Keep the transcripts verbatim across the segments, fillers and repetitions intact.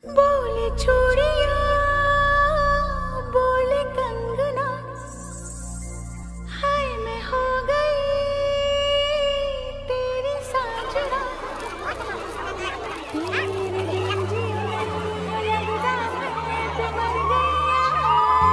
बोले चूड़िया बोले कंगना, हाय मैं हो गई तेरी साजना। तेरे बिन जीना लगता मैं तो मर गया।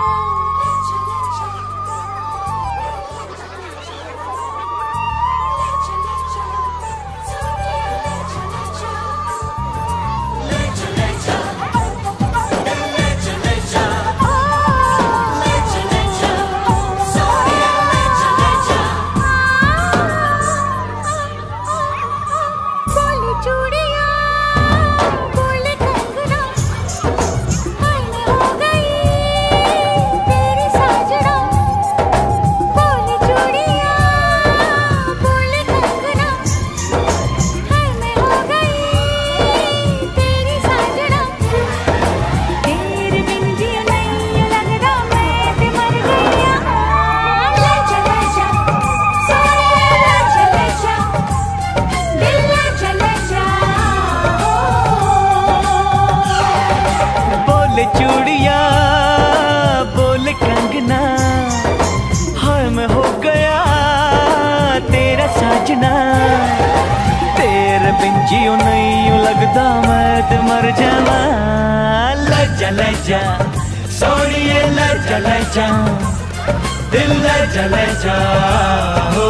बोले चूड़िया बोले कंगना, हाय मैं हो गया तेरा साजना। तेरे बिन जियो नहीं यूं लगता मैं तो मर जावा। लजा लजा सोनिए लजा लजा, दिल लजा लजा हो।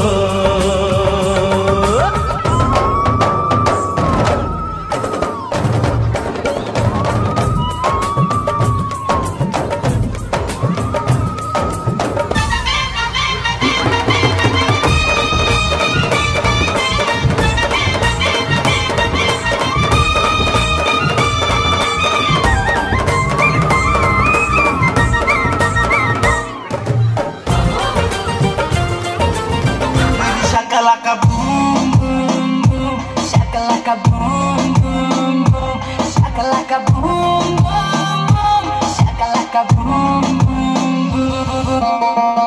Shakalaka boom boom boom, shakalaka boom boom boom, shakalaka boom boom boom, shakalaka boom boom boom.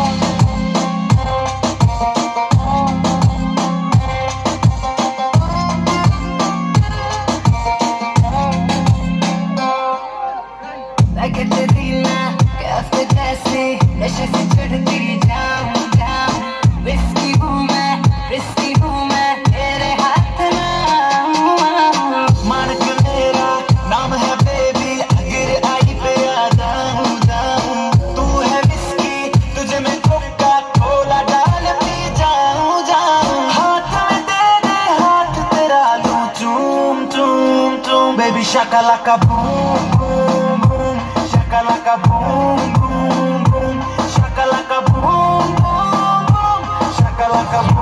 लगे तेरी ना कैसे जैसे नशे से चढ़ती जाऊं जाऊं, रिस्की हूँ मैं रिस्की हूँ मैं तेरे हाथ ना। मान के मेरा नाम है बेबी, अगर आई पे आ जाऊं जाऊं। तू है विस्की तुझे मैं कोका कोला डाल पी जाऊं जाऊं। हाथ में तेरे हाथ तेरा लूं चूम चूम चूम। Baby shakalaka boom boom boom, shakalaka boom boom boom, shakalaka boom boom boom, shakalaka boom.